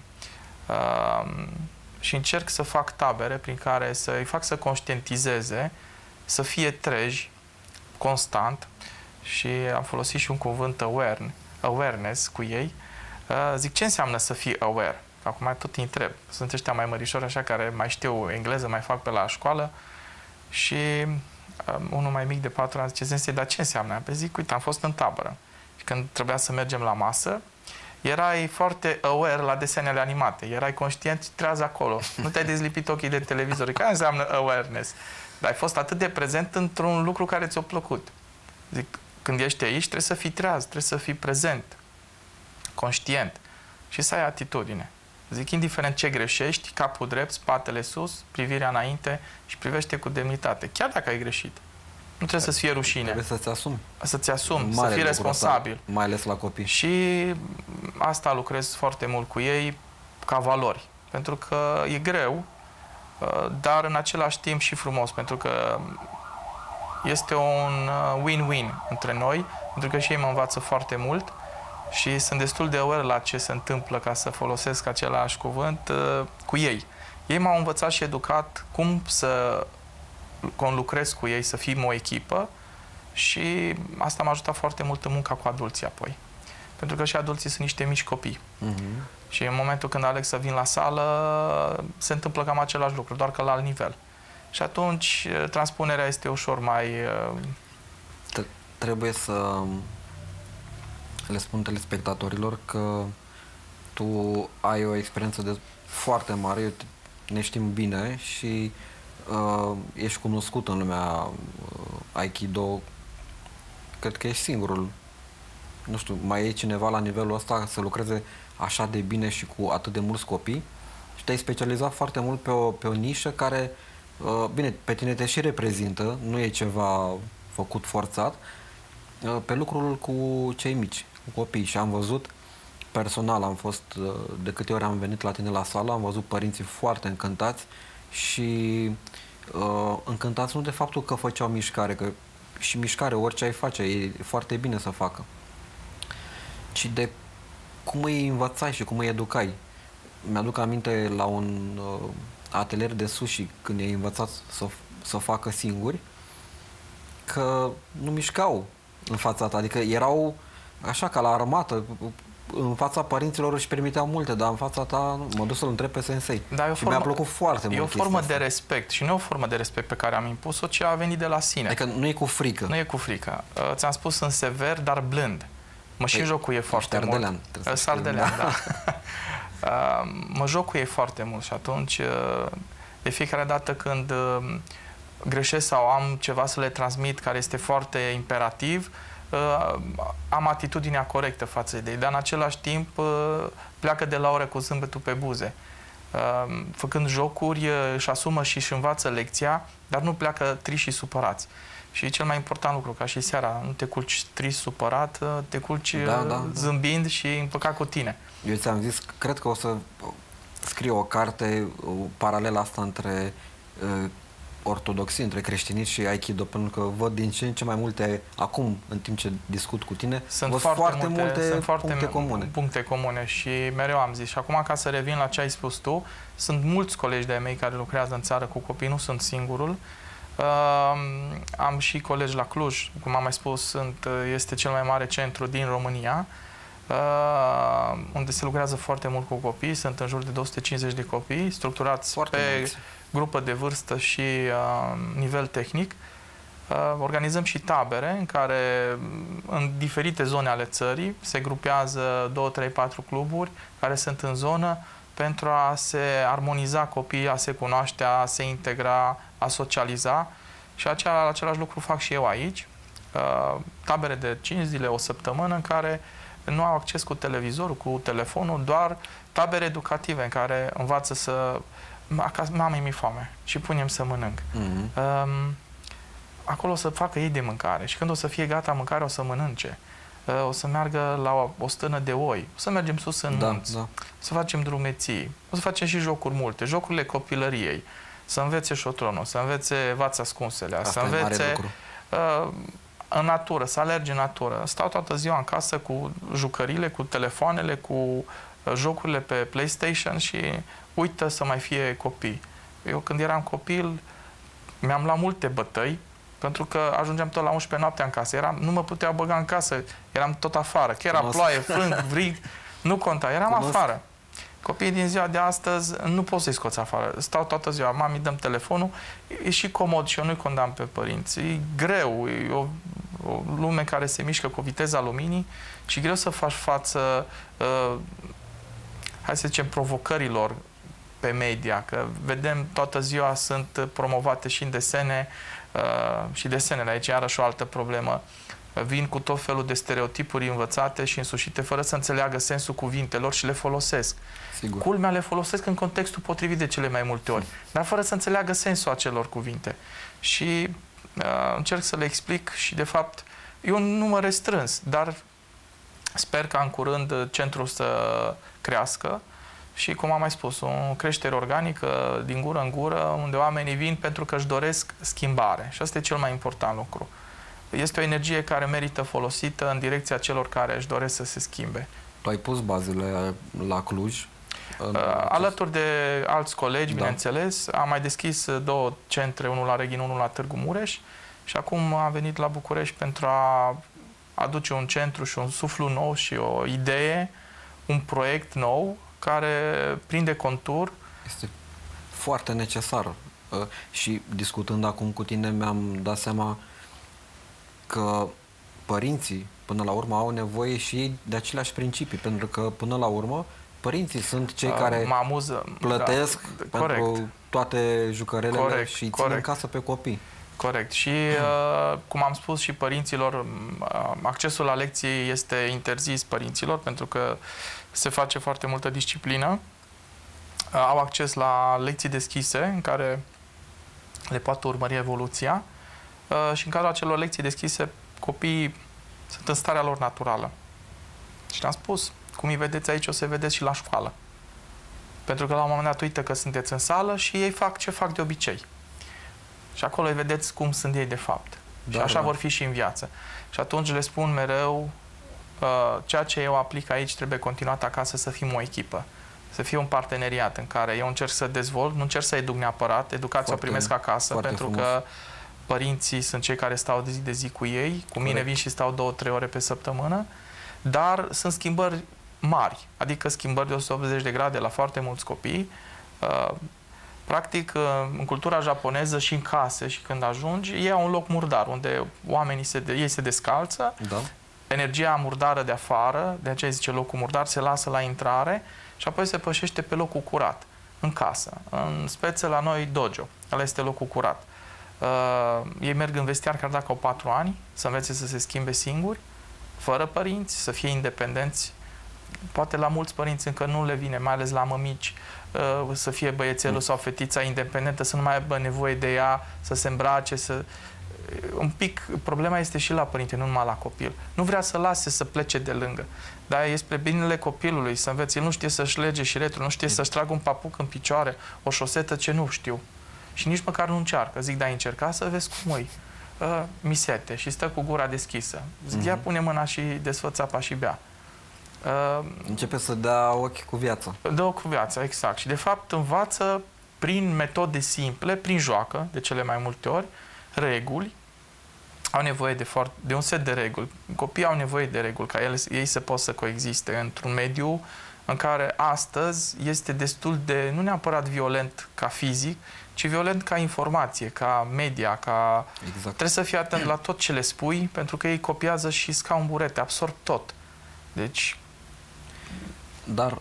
Și încerc să fac tabere prin care să-i fac să conștientizeze, să fie treji constant și am folosit și un cuvânt awareness cu ei. Zic, ce înseamnă să fii aware? Acum tot îi întreb. Sunt ăștia mai mărișori așa care mai știu engleză, mai fac pe la școală și unul mai mic de 4 ani zice, Sensei, dar ce înseamnă? Păi zic, uite, am fost în tabără și când trebuia să mergem la masă, erai foarte aware la desenele animate, erai conștient și trează acolo. Nu te-ai dezlipit ochii de televizor. Care înseamnă awareness? Dar ai fost atât de prezent într-un lucru care ți-a plăcut. Zic, când ești aici, trebuie să fii treaz, trebuie să fii prezent, conștient și să ai atitudine. Zic, indiferent ce greșești, capul drept, spatele sus, privirea înainte și privește cu demnitate, chiar dacă ai greșit. Nu trebuie să-ți fie rușine. Trebuie să-ți asumi. Să-ți asumi, să fii responsabil. Mai ales la copii. Și asta lucrez foarte mult cu ei ca valori. Pentru că e greu, dar în același timp și frumos. Pentru că este un win-win între noi, pentru că și ei mă învață foarte mult și sunt destul de aware la ce se întâmplă, ca să folosesc același cuvânt, cu ei. Ei m-au învățat și educat cum să conlucrez cu ei, să fim o echipă și asta m-a ajutat foarte mult în munca cu adulții apoi. Pentru că și adulții sunt niște mici copii. Și în momentul când aleg să vin la sală, se întâmplă cam același lucru, doar că la alt nivel. Și atunci transpunerea este ușor mai... Trebuie să le spun telespectatorilor că tu ai o experiență foarte mare, ne știm bine și ești cunoscut în lumea Aikido. Cred că ești singurul. Nu știu, mai e cineva la nivelul ăsta să lucreze așa de bine și cu atât de mulți copii și te-ai specializat foarte mult pe o nișă care, bine, pe tine te și reprezintă, nu e ceva făcut forțat, pe lucrul cu cei mici, cu copii. Și am văzut, personal, am fost, de câte ori am venit la tine la sală, am văzut părinții foarte încântați și încântați nu de faptul că făceau mișcare, că și mișcare, orice ai face, e foarte bine să facă, ci de cum îi învățai și cum îi educai. Mi-aduc aminte la un atelier de sushi, când i-ai învățat să facă singuri, că nu mișcau în fața ta, adică erau așa ca la armată, în fața părinților își permiteau multe, dar în fața ta mă duc să-l întreb pe sensei. Da, și mi-a plăcut foarte mult. E o formă de respect și nu e o formă de respect pe care am impus-o, ci a venit de la sine. Adică nu e cu frică. Nu e cu frică. Ți-am spus, sunt sever, dar blând. Mă și jocuie foarte mult. Sardelean, da. Mă jocuie foarte mult și atunci, de fiecare dată când greșesc sau am ceva să le transmit care este foarte imperativ, am atitudinea corectă față de ei, dar în același timp pleacă de la oră cu zâmbetul pe buze. Făcând jocuri, își asumă și își învață lecția, dar nu pleacă triși și supărați. Și cel mai important lucru, ca și seara, nu te culci trist, supărat, te culci zâmbind și împăcat cu tine. Eu ți-am zis, cred că o să scriu o carte paralelă asta între ortodoxie, între creștinism și Aikido, pentru că văd din ce în ce mai multe, acum, în timp ce discut cu tine, sunt foarte multe puncte comune și mereu am zis. Și acum, ca să revin la ce ai spus tu, sunt mulți colegi de-ai mei care lucrează în țară cu copii, nu sunt singurul. Am și colegi la Cluj, cum am mai spus, este cel mai mare centru din România, unde se lucrează foarte mult cu copii, sunt în jur de 250 de copii, structurați foarte pe mulți, grupă de vârstă și nivel tehnic. Organizăm și tabere în care, în diferite zone ale țării, se grupează 2, 3, 4 cluburi care sunt în zonă pentru a se armoniza copiii, a se cunoaște, a se integra, a socializa. Și același lucru fac și eu aici. Tabere de 5 zile, o săptămână, în care nu au acces cu televizorul, cu telefonul, doar tabere educative în care învață să... Acasă, mami, mi-e foame și punem să mănânc. Acolo o să facă ei de mâncare și când o să fie gata mâncare, o să mănânce. O să meargă la o stână de oi, o să mergem sus în munți, o să facem drumeții, o să facem și jocuri multe, jocurile copilăriei, să învețe șotronul, să învețe vața ascunselea, să învețe în natură, să alerge în natură. Stau toată ziua în casă cu jucările, cu telefoanele, cu jocurile pe PlayStation și uită să mai fie copii. Eu când eram copil mi-am luat multe bătăi pentru că ajungeam tot la 11 noaptea în casă. Nu mă puteau băga în casă, eram tot afară. Că era ploaie, frâng, vrig, nu conta, eram afară. Copiii din ziua de astăzi nu poți să-i scoți afară. Stau toată ziua, mami, dăm telefonul, e și comod și eu nu-i condamn pe părinți. E greu, e o lume care se mișcă cu viteza luminii și greu să faci față, hai să zicem, provocărilor pe media, că vedem toată ziua sunt promovate și în desene și desenele. Aici iarăși o altă problemă. Vin cu tot felul de stereotipuri învățate și însușite fără să înțeleagă sensul cuvintelor și le folosesc. Sigur. Culmea le folosesc în contextul potrivit de cele mai multe ori, dar fără să înțeleagă sensul acelor cuvinte. Și încerc să le explic și, de fapt, e un număr restrâns, dar sper ca în curând centrul să crească și, cum am mai spus, o creștere organică din gură în gură, unde oamenii vin pentru că își doresc schimbare. Și asta e cel mai important lucru. Este o energie care merită folosită în direcția celor care își doresc să se schimbe. Tu ai pus bazele la Cluj? Alături de alți colegi, bineînțeles, am mai deschis 2 centre, unul la Reghin, unul la Târgu Mureș, și acum am venit la București pentru a aduce un centru și un suflu nou și o idee, un proiect nou care prinde contur. Este foarte necesar. Și discutând acum cu tine mi-am dat seama că părinții, până la urmă, au nevoie și ei de aceleași principii, pentru că, până la urmă, părinții sunt cei care plătesc pentru toate jucărelele și țin în casă pe copii. Corect. Și, cum am spus și părinților, accesul la lecții este interzis părinților, pentru că se face foarte multă disciplină. Au acces la lecții deschise, în care le poate urmări evoluția, și în cadrul acelor lecții deschise, copiii sunt în starea lor naturală. Și le-am spus, cum îi vedeți aici, o să vedeți și la școală. Pentru că la un moment dat uită că sunteți în sală și ei fac ce fac de obicei. Și acolo îi vedeți cum sunt ei de fapt. Și așa vor fi și în viață. Și atunci le spun mereu, ceea ce eu aplic aici trebuie continuat acasă, să fim o echipă. Să fie un parteneriat în care eu încerc să dezvolt, nu încerc să educ neapărat, educația o primesc acasă, pentru că părinții sunt cei care stau de zi de zi cu ei, cu mine vin și stau 2-3 ore pe săptămână, dar sunt schimbări mari, adică schimbări de 180 de grade la foarte mulți copii. Practic, în cultura japoneză și în case, și când ajungi, ei au un loc murdar, unde oamenii ei se descalță, energia murdară de afară, de aceea zice locul murdar, se lasă la intrare și apoi se pășește pe locul curat, în casă. În speță la noi dojo, ăla este locul curat. Ei merg în vestiar chiar dacă au 4 ani, să învețe să se schimbe singuri, fără părinți, să fie independenți. Poate la mulți părinți încă nu le vine, mai ales la mămici, să fie băiețelul sau fetița independentă, să nu mai aibă nevoie de ea, să se îmbrace, să... Un pic, problema este și la părinte, nu numai la copil. Nu vrea să lase să plece de lângă. Dar e spre binele copilului, să învețe. El nu știe să-și lege și retru, nu știe să-și tragă un papuc în picioare, o șosetă, ce nu știu. Și nici măcar nu încearcă. Zic, da, încerca să vezi cum e. Misete și stă cu gura deschisă. Zic, ia pune mâna și desfăță apa și bea. Începe să dea ochi cu viața. Dă ochi cu viața, exact. Și de fapt învață prin metode simple, prin joacă, de cele mai multe ori, reguli. Au nevoie de un set de reguli. Copiii au nevoie de reguli, ca ei să poată să coexiste într-un mediu în care astăzi este destul de, nu neapărat violent ca fizic, ci violent ca informație, ca media, ca... Exact. Trebuie să fii atent la tot ce le spui, pentru că ei copiază și scau în burete, absorb tot. Deci... Dar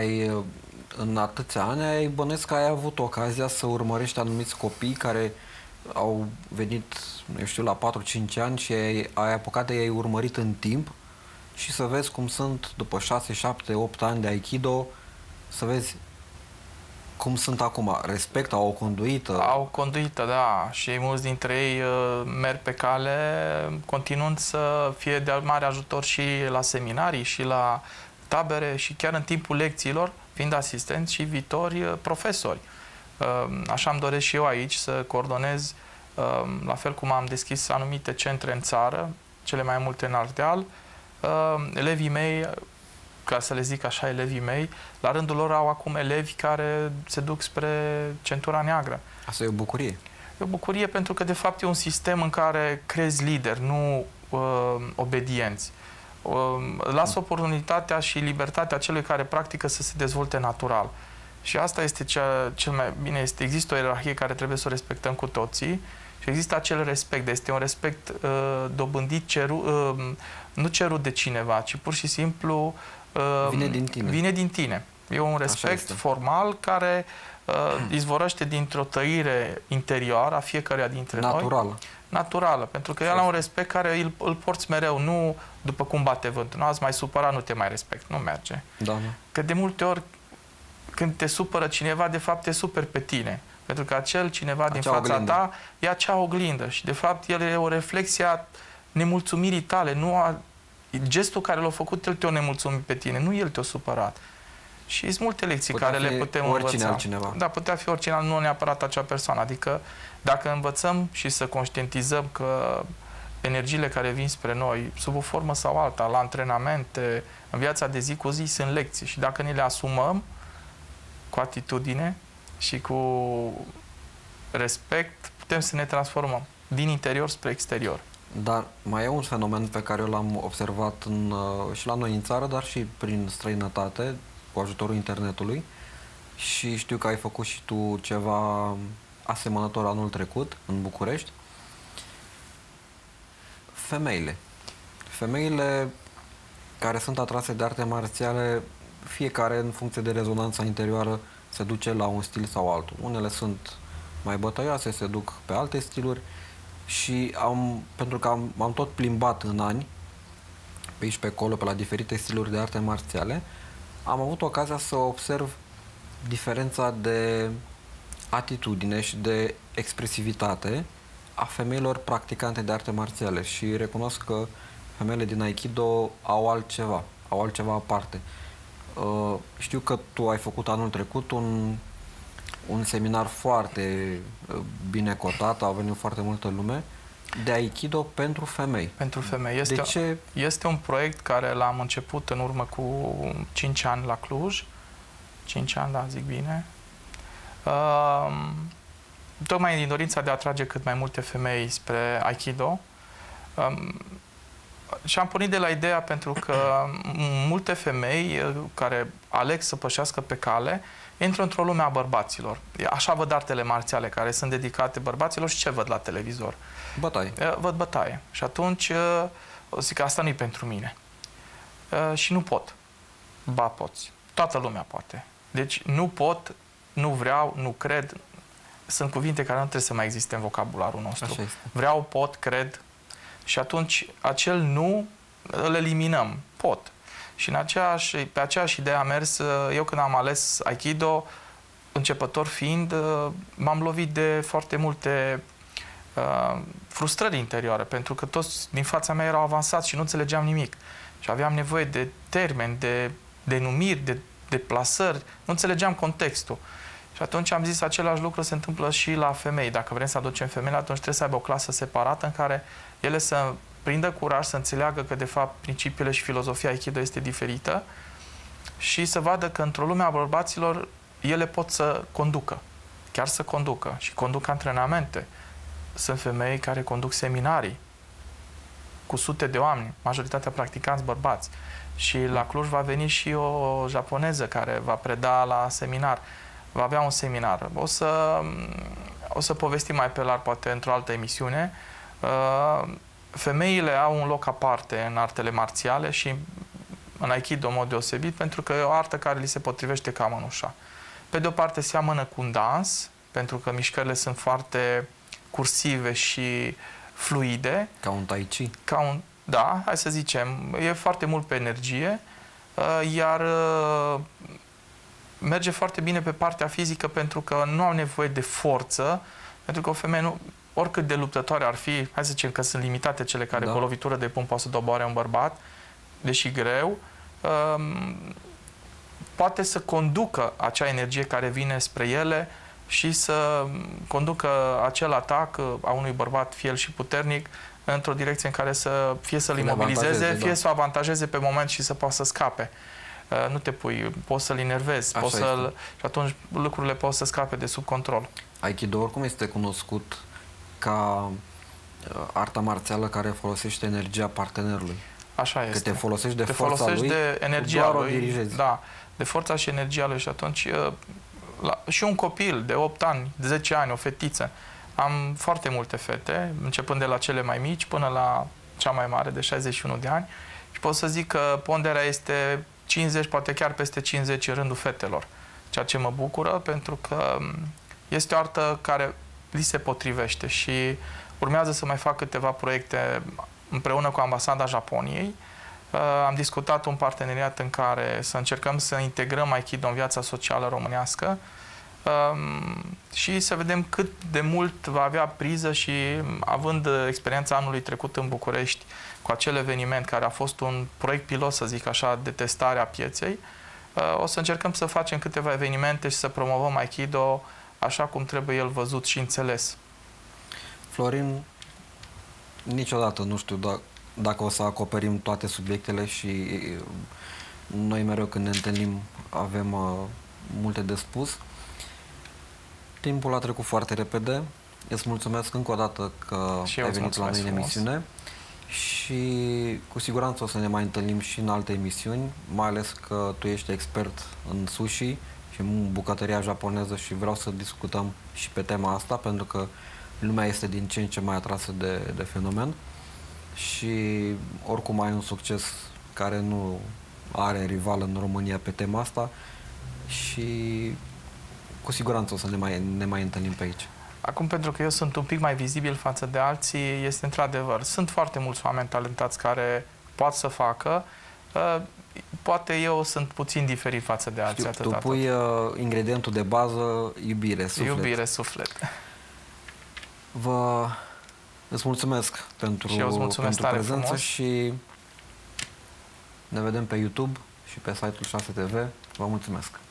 în atâția ani, bănuiesc că ai avut ocazia să urmărești anumiți copii care au venit, eu știu, la 4-5 ani și ai apucat de ei urmărit în timp și să vezi cum sunt după 6, 7, 8 ani de Aikido, să vezi cum sunt acum. Respectă, au o conduită. Au o conduită, da. Și mulți dintre ei merg pe cale continuând să fie de mare ajutor și la seminarii și la tabere și chiar în timpul lecțiilor, fiind asistenți și viitori profesori. Așa îmi doresc și eu aici să coordonez, la fel cum am deschis anumite centre în țară, cele mai multe în Ardeal. Elevii mei, ca să le zic așa, elevii mei, la rândul lor au acum elevi care se duc spre centura neagră. Asta e o bucurie. E o bucurie pentru că, de fapt, e un sistem în care crezi lideri, nu obedienți. Lasă oportunitatea și libertatea celui care practică să se dezvolte natural. Și asta este cel mai bine. Există o ierarhie care trebuie să o respectăm cu toții și există acel respect. Este un respect dobândit, nu cerut de cineva, ci pur și simplu vine din tine. Vine din tine. E un respect formal care izvorăște dintr-o tăire interioară a fiecăruia dintre noi. Naturală, pentru că el are un respect care îl porți mereu, nu după cum bate vântul. Nu ați mai supărat, nu te mai respect. Nu merge. Da. Că de multe ori când te supără cineva, de fapt te superi pe tine. Pentru că acel cineva din fața oglindă. ta e acea oglindă și de fapt el e o reflexie a nemulțumirii tale, nu a... gestul care l-a făcut el te-o nemulțumit pe tine, nu el te-a supărat. Și sunt multe lecții care le putem învăța. Altcineva. Da, putea fi oricine, nu neapărat acea persoană. Adică dacă învățăm și să conștientizăm că energiile care vin spre noi, sub o formă sau alta, la antrenamente, în viața de zi cu zi, sunt lecții. Și dacă ne le asumăm cu atitudine și cu respect, putem să ne transformăm din interior spre exterior. Dar mai e un fenomen pe care eu l-am observat și la noi în țară, dar și prin străinătate, cu ajutorul internetului. Și știu că ai făcut și tu ceva asemănător anul trecut, în București. Femeile care sunt atrase de arte marțiale, fiecare în funcție de rezonanța interioară se duce la un stil sau altul. Unele sunt mai bătăioase, se duc pe alte stiluri și pentru că m-am tot plimbat în ani pe aici pe acolo, pe la diferite stiluri de arte marțiale, am avut ocazia să observ diferența de atitudine și de expresivitate a femeilor practicante de arte marțiale și recunosc că femeile din Aikido au altceva aparte. Știu că tu ai făcut anul trecut un seminar foarte bine cotat, a venit foarte multă lume, de Aikido pentru femei. Pentru femei. Este un proiect care l-am început în urmă cu 5 ani la Cluj. 5 ani, da, zic bine. Tocmai din dorința de a atrage cât mai multe femei spre Aikido. Și am pornit de la ideea pentru că multe femei care aleg să pășească pe cale intră într-o lume a bărbaților. Așa văd artele marțiale care sunt dedicate bărbaților și ce văd la televizor? Bătaie. Văd bătaie. Și atunci o zic că asta nu e pentru mine. Și nu pot. Ba, poți. Toată lumea poate. Deci nu pot, nu vreau, nu cred. Sunt cuvinte care nu trebuie să mai existe în vocabularul nostru. Vreau, pot, cred. Și atunci acel nu îl eliminăm. Pot. Și pe aceeași idee am mers. Eu când am ales Aikido, începător fiind, m-am lovit de foarte multe frustrări interioare, pentru că toți din fața mea erau avansați și nu înțelegeam nimic. Și aveam nevoie de termeni, de denumiri, de deplasări, nu înțelegeam contextul. Și atunci am zis același lucru se întâmplă și la femei. Dacă vrem să aducem femeile, atunci trebuie să aibă o clasă separată în care ele să prindă curaj, să înțeleagă că de fapt principiile și filozofia Aikido este diferită și să vadă că într-o lume a bărbaților ele pot să conducă, chiar să conducă și conduc antrenamente. Sunt femei care conduc seminarii cu sute de oameni, majoritatea practicanți bărbați. Și la Cluj va veni și o japoneză care va preda la seminar. Va avea un seminar. O să povestim mai pe larg, poate, într-o altă emisiune. Femeile au un loc aparte în artele marțiale și în Aikido, în mod deosebit, pentru că e o artă care li se potrivește ca mănușa. Pe de o parte, seamănă cu un dans, pentru că mișcările sunt foarte cursive și fluide. Ca un tai chi. Da, hai să zicem. E foarte mult pe energie, iar merge foarte bine pe partea fizică pentru că nu au nevoie de forță, pentru că o femeie nu, oricât de luptătoare ar fi, hai să zicem că sunt limitate cele care cu o lovitură de pumn poate să doboare un bărbat, deși greu, poate să conducă acea energie care vine spre ele și să conducă acel atac a unui bărbat, fie el și puternic, într-o direcție în care fie să-l imobilizeze, fie să o avantajeze pe moment și să poată să scape. Nu te pui, poți să-l enervezi, și atunci lucrurile pot să scape de sub control. Aikido oricum este cunoscut ca arta marțială care folosește energia partenerului. Așa este. Că te folosești de forța lui, de energia lui, dirigezi. da, de forța și energia lui. Și atunci și un copil de 8 ani, de 10 ani, o fetiță. Am foarte multe fete, începând de la cele mai mici până la cea mai mare, de 61 de ani. Și pot să zic că ponderea este 50, poate chiar peste 50 în rândul fetelor. Ceea ce mă bucură, pentru că este o artă care li se potrivește și urmează să mai fac câteva proiecte împreună cu Ambasada Japoniei. Am discutat un parteneriat în care să încercăm să integrăm Aikido în viața socială românească. și să vedem cât de mult va avea priză și, având experiența anului trecut în București cu acel eveniment care a fost un proiect pilot, să zic așa, de testare a pieței, o să încercăm să facem câteva evenimente și să promovăm Aikido așa cum trebuie el văzut și înțeles. Florin, niciodată nu știu dacă o să acoperim toate subiectele și noi mereu când ne întâlnim avem multe de spus. Timpul a trecut foarte repede. Îți mulțumesc încă o dată că ai venit la noi în emisiune și cu siguranță o să ne mai întâlnim și în alte emisiuni, mai ales că tu ești expert în sushi și în bucătăria japoneză și vreau să discutăm și pe tema asta, pentru că lumea este din ce în ce mai atrasă de fenomen și oricum ai un succes care nu are rival în România pe tema asta și cu siguranță o să ne mai întâlnim pe aici. Acum, pentru că eu sunt un pic mai vizibil față de alții, este într-adevăr, sunt foarte mulți oameni talentați care pot să facă. Poate eu sunt puțin diferit față de alții. Tu pui ingredientul de bază, iubire, suflet. Iubire, suflet. Îți mulțumesc pentru prezență frumos. Și ne vedem pe YouTube și pe site-ul 6TV. Vă mulțumesc!